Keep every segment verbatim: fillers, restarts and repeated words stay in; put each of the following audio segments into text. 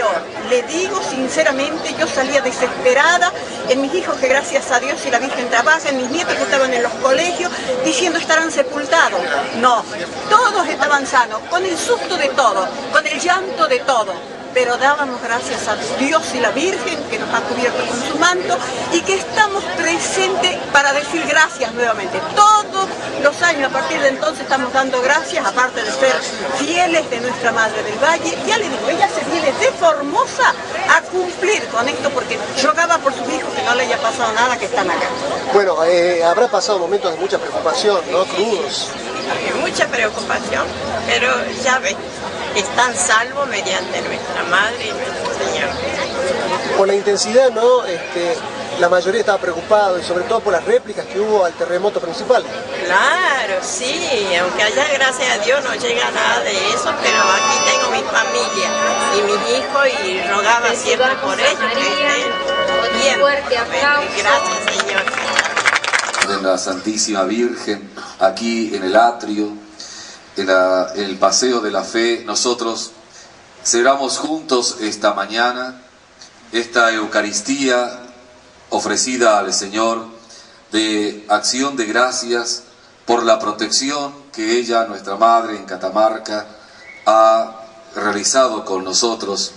peor. Le digo sinceramente, yo salía desesperada en mis hijos, que gracias a Dios y la Virgen trabaja, en mis nietos que estaban en los colegios, diciendo estarán sepultados. No, todos estaban sanos, con el susto de todo, con el llanto de todo. Pero dábamos gracias a Dios y la Virgen que nos ha cubierto con su manto y que estamos presentes para decir gracias nuevamente. Todos los años a partir de entonces estamos dando gracias, aparte de ser fieles de nuestra Madre del Valle. Ya le digo, ella se viene de Formosa a cumplir con esto porque rogaba por sus hijos que no le haya pasado nada, que están acá. Bueno, eh, habrá pasado momentos de mucha preocupación, ¿no? Crudos. Mucha preocupación, pero ya ves, están salvos mediante nuestra Madre y nuestro Señor. Por la intensidad, ¿no? Este, la mayoría estaba preocupado y sobre todo por las réplicas que hubo al terremoto principal. Claro, sí, aunque allá gracias a Dios no llega nada de eso, pero aquí tengo mi familia y mis hijos y rogaba siempre por ellos que estén bien. Gracias, Señor. De la Santísima Virgen, aquí en el atrio, en, la, en el Paseo de la Fe, nosotros celebramos juntos esta mañana esta Eucaristía ofrecida al Señor de acción de gracias por la protección que ella, nuestra Madre en Catamarca, ha realizado con nosotros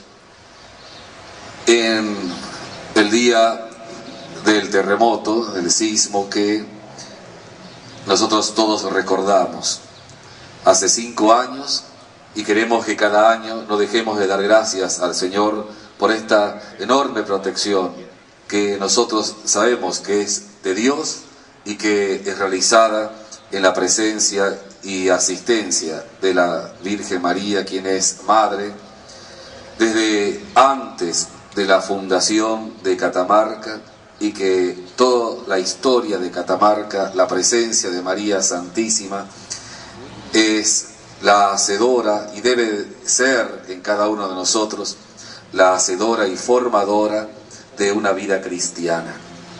en el día del terremoto, del sismo que nosotros todos recordamos hace cinco años, y queremos que cada año no dejemos de dar gracias al Señor por esta enorme protección que nosotros sabemos que es de Dios y que es realizada en la presencia y asistencia de la Virgen María, quien es Madre, desde antes de la fundación de Catamarca, y que toda la historia de Catamarca, la presencia de María Santísima, es la hacedora y debe ser en cada uno de nosotros la hacedora y formadora de una vida cristiana.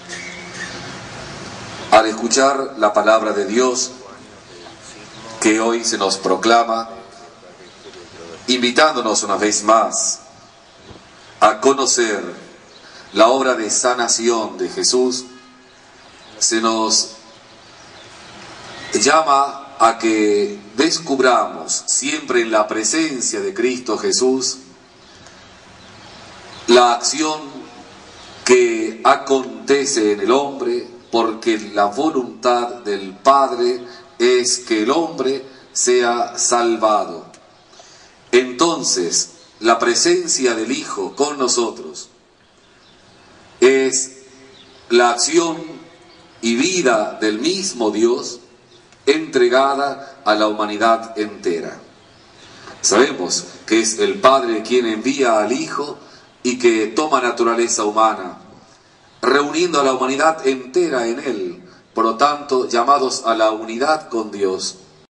Al escuchar la palabra de Dios que hoy se nos proclama, invitándonos una vez más a conocer la obra de sanación de Jesús, se nos llama a que descubramos siempre en la presencia de Cristo Jesús la acción que acontece en el hombre, porque la voluntad del Padre es que el hombre sea salvado. Entonces, la presencia del Hijo con nosotros es la acción y vida del mismo Dios entregada a la humanidad entera. Sabemos que es el Padre quien envía al Hijo y que toma naturaleza humana, reuniendo a la humanidad entera en Él, por lo tanto llamados a la unidad con Dios.